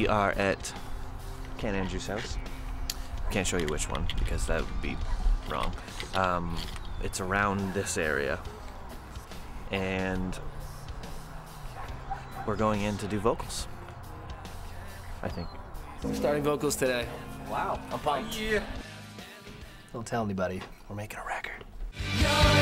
We are at Ken Andrews' house. Can't show you which one because that would be wrong. It's around this area. And we're going in to do vocals, I think. We're starting vocals today. Wow, I'm pumped. Yeah. Don't tell anybody. We're making a record. You're